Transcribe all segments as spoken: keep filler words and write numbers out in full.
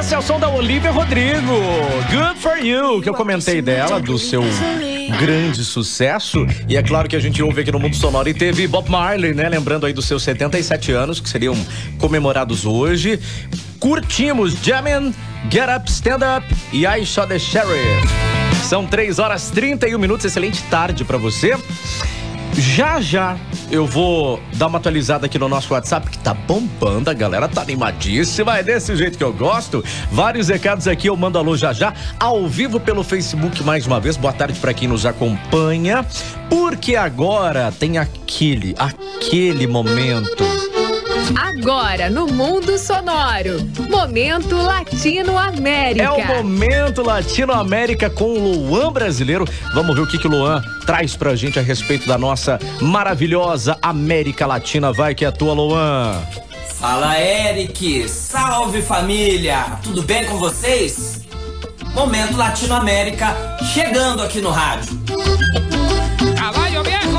Esse é o som da Olivia Rodrigo, Good For You, que eu comentei dela, do seu grande sucesso. E é claro que a gente ouve aqui no Mundo Sonoro. E teve Bob Marley, né? Lembrando aí dos seus setenta e sete anos, que seriam comemorados hoje. Curtimos Jammin', Get Up, Stand Up e I Saw the Sheriff. São três horas e trinta e um minutos, excelente tarde pra você. Já já eu vou dar uma atualizada aqui no nosso WhatsApp, que tá bombando, a galera tá animadíssima, é desse jeito que eu gosto. Vários recados aqui, eu mando alô já já, ao vivo pelo Facebook mais uma vez. Boa tarde pra quem nos acompanha, porque agora tem aquele, aquele momento. Agora no Mundo Sonoro, Momento Latino América. É o Momento Latino América com o Luan Brasileiro. Vamos ver o que, que o Luan traz pra gente a respeito da nossa maravilhosa América Latina. Vai que é tua, Luan. Fala, Eric. Salve, família. Tudo bem com vocês? Momento Latino América chegando aqui no rádio. Caballo viejo!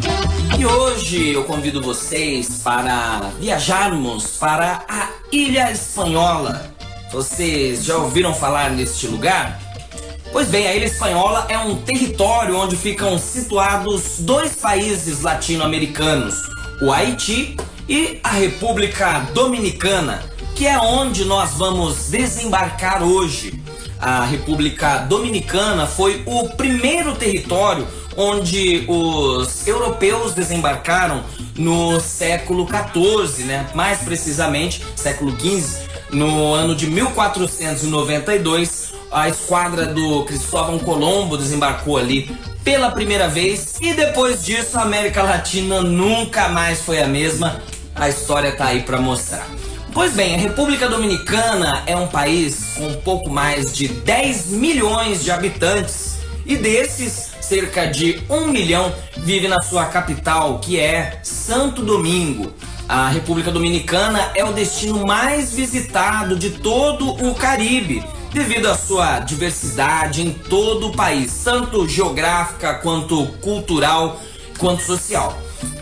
E hoje eu convido vocês para viajarmos para a Ilha Espanhola. Vocês já ouviram falar neste lugar? Pois bem, a Ilha Espanhola é um território onde ficam situados dois países latino-americanos, o Haiti e a República Dominicana, que é onde nós vamos desembarcar hoje. A República Dominicana foi o primeiro território onde os europeus desembarcaram no século quatorze, né? Mais precisamente, século quinze, no ano de mil quatrocentos e noventa e dois, a esquadra do Cristóvão Colombo desembarcou ali pela primeira vez, e depois disso a América Latina nunca mais foi a mesma. A história tá aí para mostrar. Pois bem, a República Dominicana é um país com um pouco mais de dez milhões de habitantes, e desses, cerca de um milhão vive na sua capital, que é Santo Domingo. A República Dominicana é o destino mais visitado de todo o Caribe, devido à sua diversidade em todo o país, tanto geográfica quanto cultural, quanto social.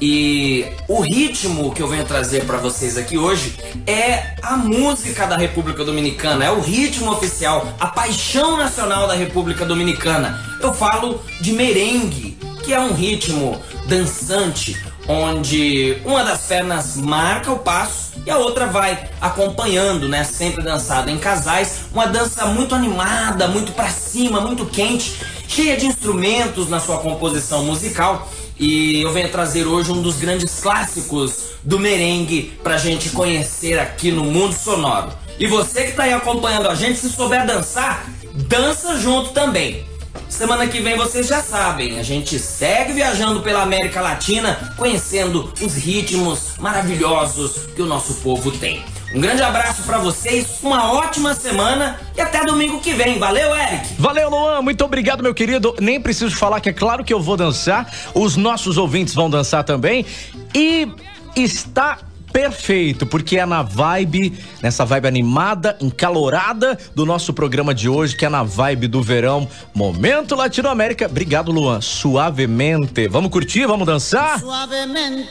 E o ritmo que eu venho trazer para vocês aqui hoje é a música da República Dominicana, é o ritmo oficial, a paixão nacional da República Dominicana. Eu falo de merengue, que é um ritmo dançante, onde uma das pernas marca o passo e a outra vai acompanhando, né? Sempre dançado em casais, uma dança muito animada, muito pra cima, muito quente, cheia de instrumentos na sua composição musical. E eu venho trazer hoje um dos grandes clássicos do merengue pra gente conhecer aqui no Mundo Sonoro. E você que tá aí acompanhando a gente, se souber dançar, dança junto também. Semana que vem vocês já sabem, a gente segue viajando pela América Latina, conhecendo os ritmos maravilhosos que o nosso povo tem. Um grande abraço pra vocês, uma ótima semana e até domingo que vem. Valeu, Eric! Valeu, Luan! Muito obrigado, meu querido. Nem preciso falar que é claro que eu vou dançar. Os nossos ouvintes vão dançar também. E está perfeito, porque é na vibe, nessa vibe animada, encalorada do nosso programa de hoje, que é na vibe do verão. Momento Latinoamérica. Obrigado, Luan. Suavemente. Vamos curtir? Vamos dançar? Suavemente,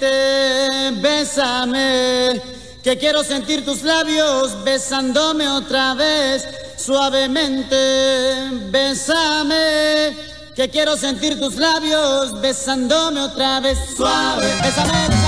bésame, que quiero sentir tus labios besándome otra vez. Suavemente, bésame, que quiero sentir tus labios besándome otra vez. Suave, bésame, bésame.